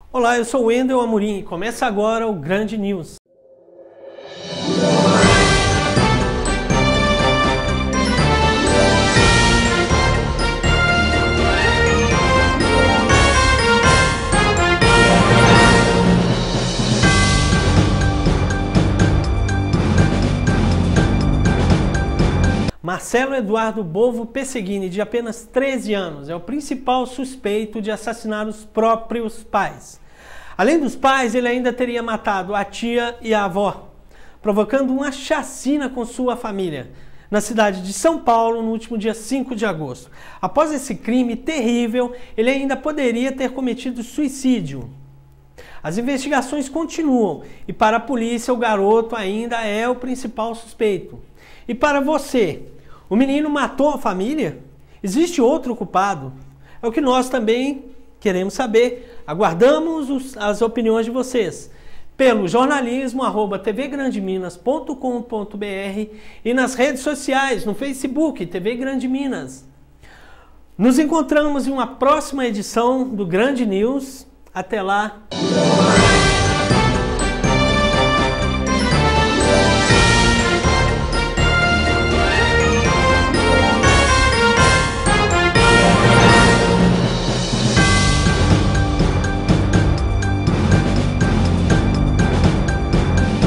Olá, eu sou o Wendel Amorim e começa agora o Grande News. Marcelo Eduardo Bovo Pesseguini, de apenas 13 anos, é o principal suspeito de assassinar os próprios pais. Além dos pais, ele ainda teria matado a tia e a avó, provocando uma chacina com sua família, na cidade de São Paulo, no último dia 5 de agosto. Após esse crime terrível, ele ainda poderia ter cometido suicídio. As investigações continuam e para a polícia o garoto ainda é o principal suspeito. E para você, o menino matou a família? Existe outro culpado? É o que nós também queremos saber. Aguardamos as opiniões de vocês pelo jornalismo@tvgrandeminas.com.br e nas redes sociais, no Facebook, TV Grande Minas. Nos encontramos em uma próxima edição do Grande News. Até lá!